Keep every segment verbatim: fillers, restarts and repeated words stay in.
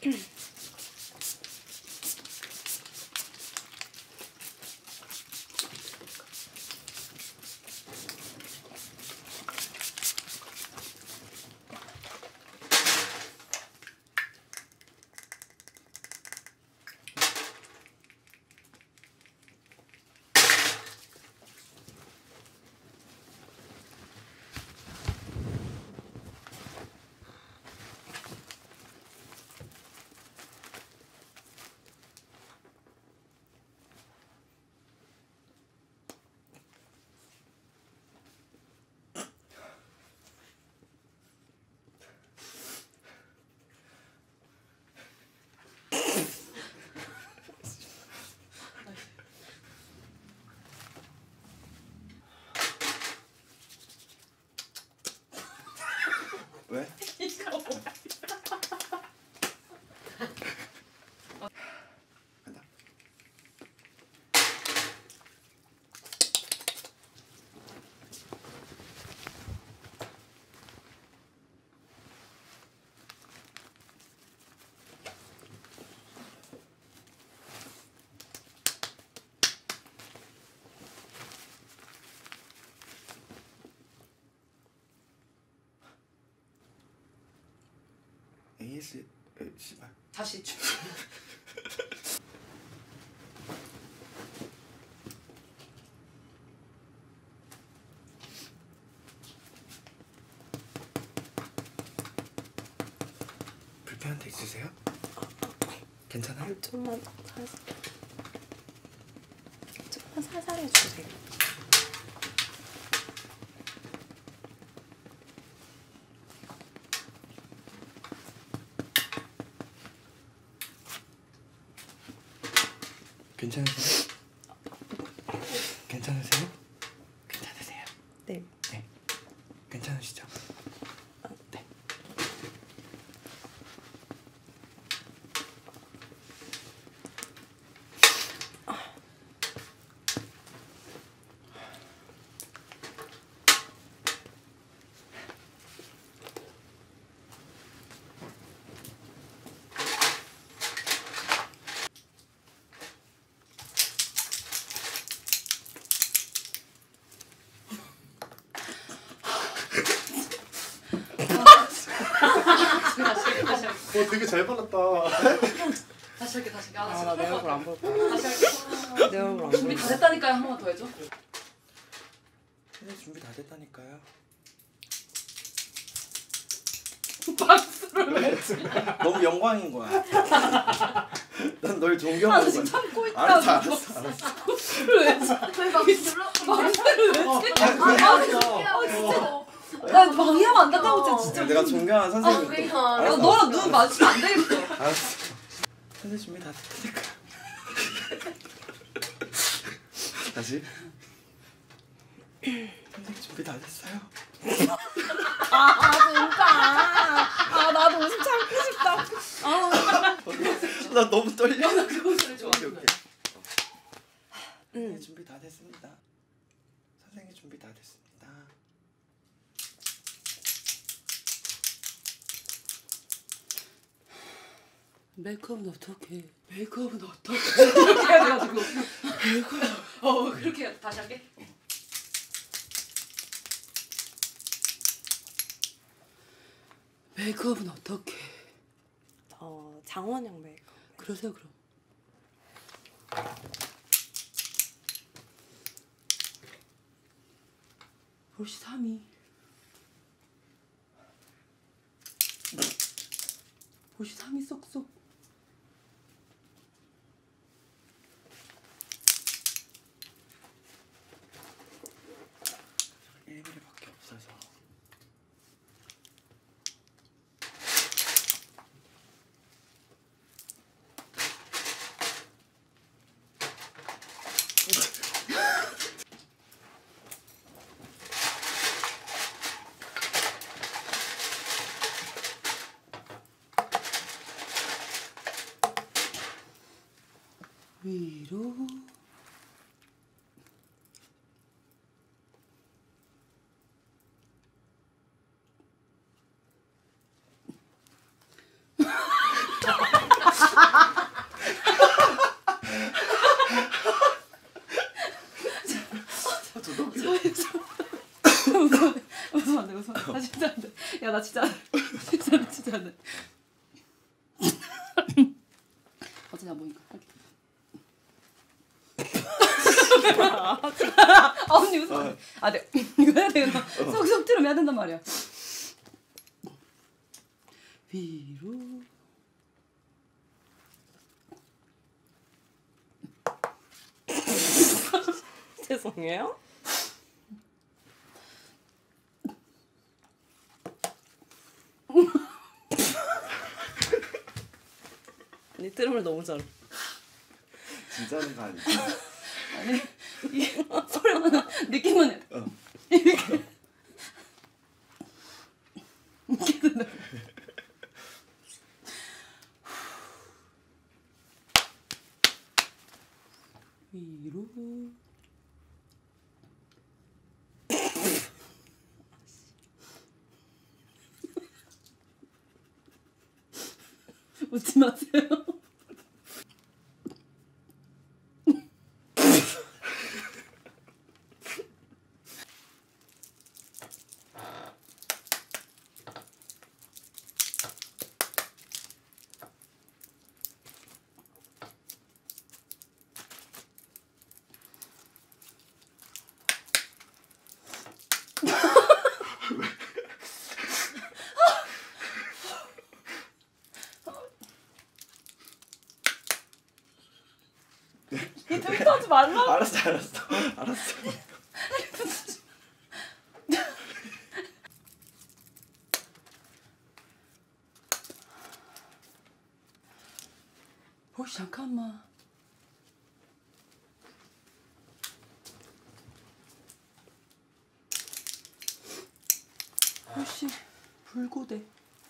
왜? 간다. 에이에스 씨발 다시 주. 불편한 데 있으세요? 괜찮아요? 좀만 살살 좀만 살살 해주세요. 괜찮으세요? 괜찮으세요? 괜찮으세요? 네. 네. 괜찮으시죠? 네. 어 되게 잘 발랐다. 다시 할게 다시 할게. 아, 아, 나 내 얼굴 안 볼 거야. 다시 할게. 내 얼굴 안 준비 볼 다 거야. 됐다니까요. 한 번만 더 해줘. 선생님 준비 다 됐다니까요. 박수를 왜? 너무 영광인 거야. 난 널 아, 존경하는 지금 거야. 참고 있다. 알았어 알았어 알았어. 박수를 왜? 왜 박수를? 박수를 왜? 아 진짜. 나 방해하면 안 된다고 진짜. 내가 존경하는 선생님. 또. 아, 알았어, 너랑 알았어, 눈 알았어. 마주치면 안 되겠어. 알았어. 선생님 준비 다 됐다니까. 다시. 선생님 준비 다 됐어요. 아 진짜. 아 나도 웃음 참고 싶다. 아. 나 너무 떨려. 나 그거 소리 좋아. 오케이 오케이. 선생님 준비 다 됐습니다. 선생님 준비 다 됐습니다. 메이크업은 어떻게? 메이크업은 어떻게? 이렇게 해가지고 메이크업. 어 그렇게 다시 할게. 메이크업은 어떻게? 어 장원영 메이크업. 그러세요 그럼. 벌써 삼 위. 벌써 삼 위 쏙쏙. 일 밀리미터밖에 없어서. 위로. 웃어도 웃겨. 웃으면 웃으면 안 돼. 웃으면 안 돼. 나 진짜 안 돼. 야 나 진짜 안 돼. 진짜 안 돼. 진짜 안 돼. 어차피 안 보니까 할게. 아 언니 웃으면 안 돼. 아 네. 이거 해야 되겠다. 속속 들으면 해야 된단 말이야. 위로. 죄송해요. 니 트름을 너무 잘해. 진짜 하는 거 아니야? 아니 이게 소리만 느낌은 해. 어. 이렇게 이렇게 된다. 위로. 웃지 마세요. 데이트 하지 말라고. 알았어 알았어 알았어. 혹시 잠깐만. 혹시 불고대.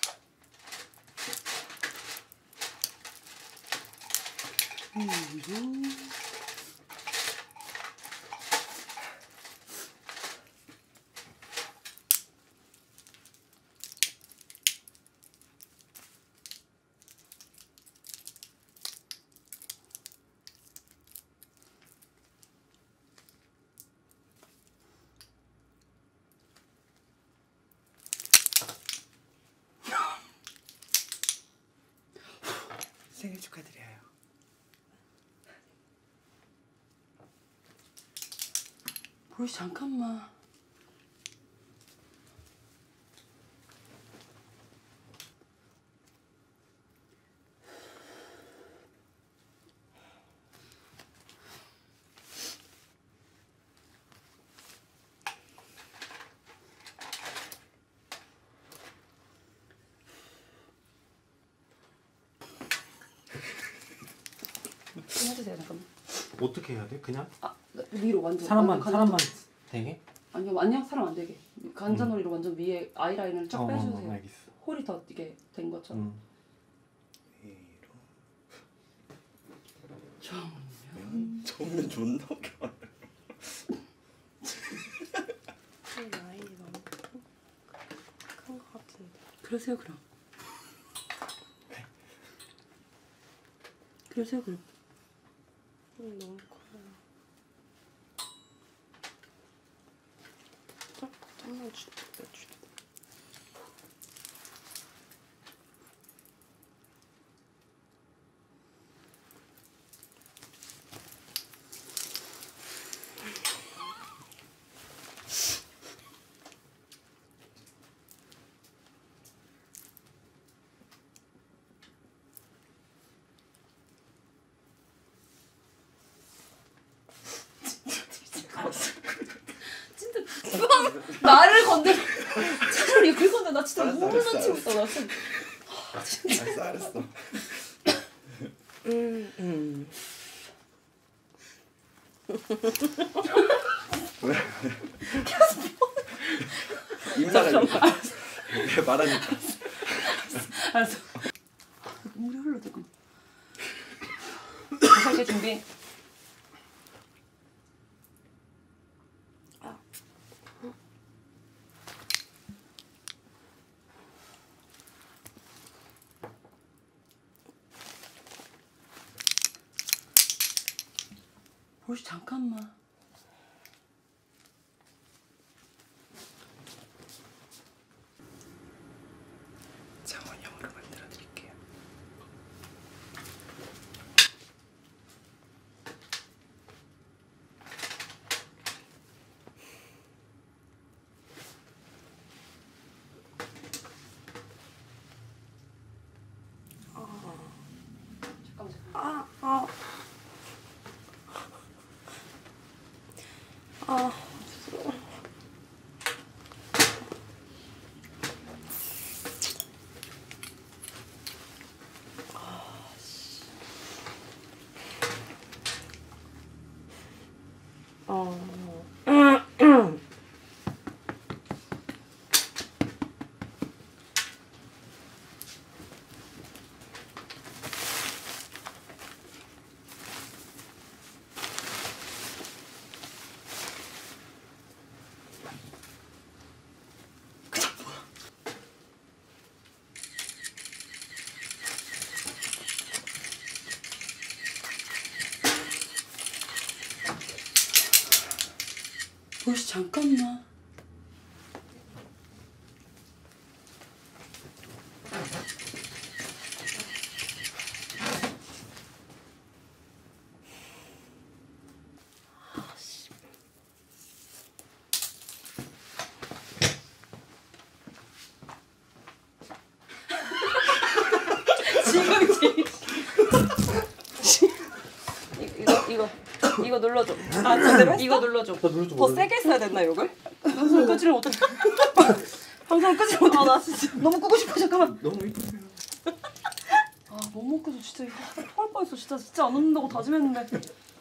위로. 생일 축하드려요. 혹시 잠깐만. 좀 해주세요 잠깐만. 어떻게 해야 돼? 그냥? 아 위로 완전. 사람만 완전 사람만 간전- 되게? 아니요 아니요 사람 안 되게. 간자놀이로 완전 위에 아이라인을 쫙 어, 빼주세요. 어, 알겠어. 홀이 더 이게 된 것처럼. 음. 위로. 정면. 정면 존나 웃겨. 나이 너무 큰 거 같은데. 그러세요 그럼. 그러세요 그럼. 음, 너무 커요. 좀, 좀만 주, 주. 진짜 나를 건들. 차라리 긁었는데 나 진짜 알았어, 너무 알았어, 넘치고 있다. 나 진짜. 알았어 알았어. 음, 음. 왜? 입나가 왜 말하니까. 알았어. 물이 흘러 조금. 할게 준비. 혹시 잠깐만. 옷이 잠깐만. 지금이지. 이거 이거 이거 눌러줘. 아, 제대로 했어? 이거 눌러줘. 나 노래 좀 더 몰라. 세게 써야 됐나 이걸? 방송 끄지를 못해. 방송 끄지 못해. 아, 나 진짜 너무 끄고 싶어. 잠깐만. 너무 이쁘세요. 아, 못 먹겠어. 진짜 이거 토할 뻔했어. 진짜 진짜 안 웃는다고 다짐했는데.